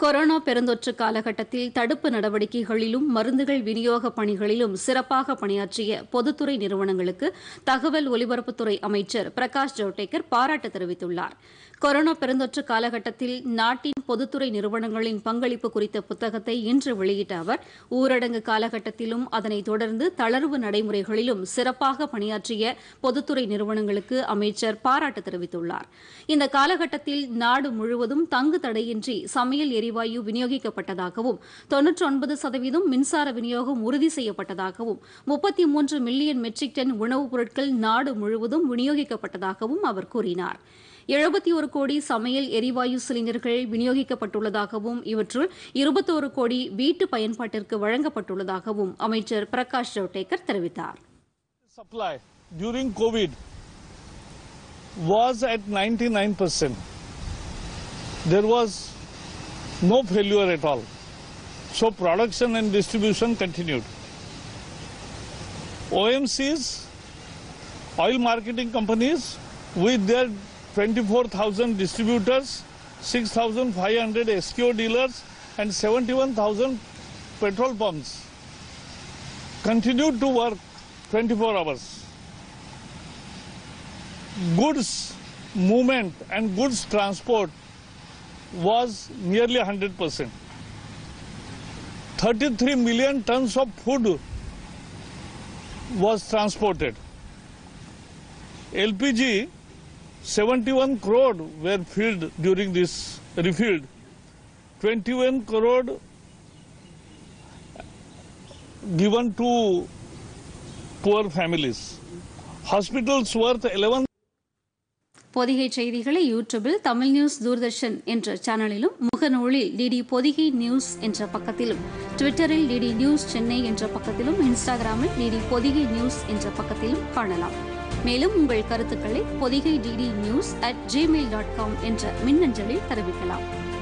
Corona பெருந்தொற்று காலகட்டத்தில் தடுப்பு நடவடிக்கைகளிலும் மருந்துகள் விநியோக பணிகளிலும் சிறப்பாக பணியாற்றிய பொதுத்துறை நிறுவனங்களுக்கு தகவல் ஒலிபரப்புத்துறை அமைச்சர் பிரகாஷ் ஜவடேகர் பாராட்டு தெரிவித்துள்ளார். கொரோனா பெருந்தொற்று காலகட்டத்தில் நாட்டின் பொதுத்துறை நிறுவனங்களின் பங்களிப்பு குறித்த புத்தகத்தை இன்று வெளியிட்ட அவர் ஊரடங்கு காலகட்டத்திலும் அதனைத் தொடர்ந்து தளர்வு நடைமுறைகளிலும் சிறப்பாக பணியாற்றிய பொதுத்துறை நிறுவனங்களுக்கு அமைச்சர் பாராட்டு தெரிவித்துள்ளார். இந்த காலகட்டத்தில் நாடு முழுவதும் தங்கு தடையின்றி சமையல் எரிவாயு விநியோகிக்கப்பட்டதாகவும் 99% மின்சார விநியோகம் உறுதி செய்யப்பட்டதாகவும் 33 மில்லியன் மெட்ரிக் டன் உணவுப் பொருட்கள் நாடு முழுவதும் விநியோகிக்கப்பட்டதாகவும் அவர் கூறினார். 71 கோடி சமையல் எரிவாயு சிலிண்டர்கள் விநியோகிக்கப்பட்டுள்ளதாகவும் இவற்றுள் 21 கோடி வீட்டு பயன்பாட்டிற்கு வழங்கப்பட்டுள்ளதாகவும் அமைச்சர் பிரகாஷ் ஜவடேகர் தெரிவித்தார். Supply during COVID was at 99%. There was no failure at all. So production and distribution continued. OMCs, oil marketing companies, with their 24,000 distributors, 6,500 SKO dealers and 71,000 petrol pumps continued to work 24 hours. Goods movement and goods transport was nearly 100%. 33 million tons of food was transported. LPG 71 crore were filled during this refilled. 21 crore given to poor families. Hospitals worth 11. Pothigai செய்திகளை யூடியூபில் Tamil news Doordarshan என்ற சேனலிலும் முகநூலில் DD Pothigai news என்ற பக்கத்திலும் ட்விட்டரில் DD news Chennai என்ற பக்கத்திலும் இன்ஸ்டாகிராமில் டிடி பொதிகை நியூஸ் என்ற பக்கத்திலும் காணலாம். மேலும் உங்கள் கருத்துக்களை பொதிகை DD news@gmail.com என்ற மின்னஞ்சலில் தெரிவிக்கலாம்.